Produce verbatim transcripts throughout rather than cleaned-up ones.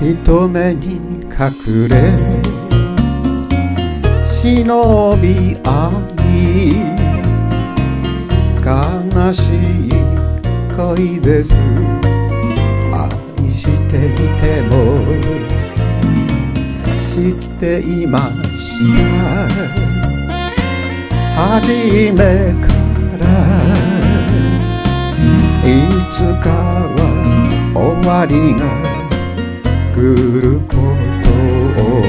人目に隠れ忍び合い悲しい恋です。愛していても知っていました初めからいつかは終わりが来ることを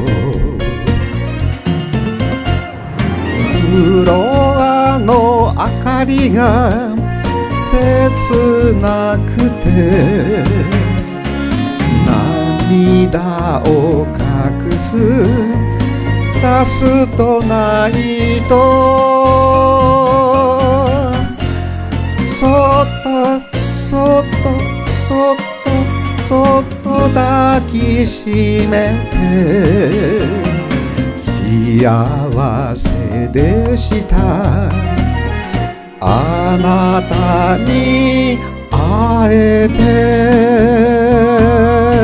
フロアの明かりが切なくて涙を隠すラストナイトそっとそっとそっとそっと抱きしめて幸せでしたあなたに会えて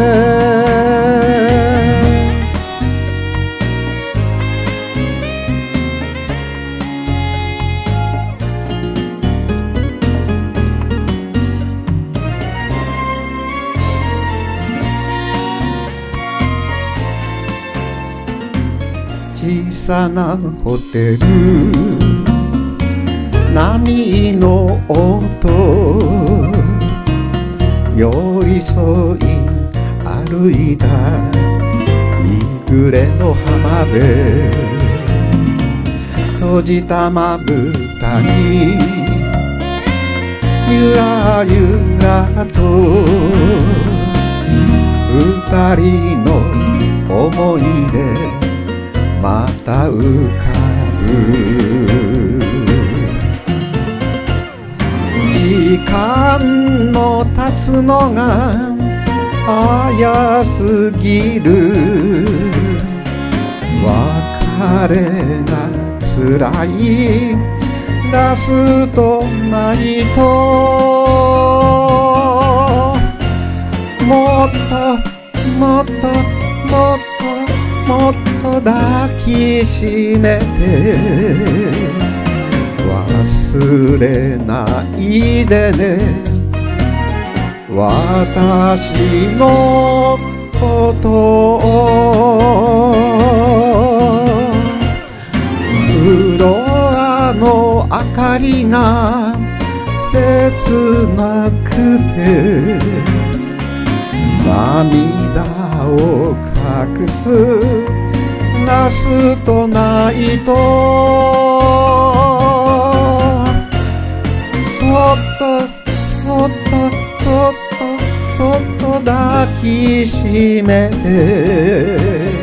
小さなホテル波の音寄り添い歩いた日暮れの浜辺閉じたまぶたにゆらゆらと二人の思い出また浮かぶ時間の経つのが早すぎる別れがつらいラストナイトもっともっともっともっと抱きしめて忘れないでね私のことをフロアの明かりが切なくて涙を隠すラストナイトそっとそっとそっとそっと抱きしめて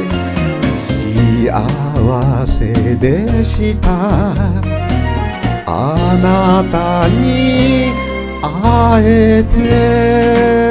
幸せでしたあなたに会えて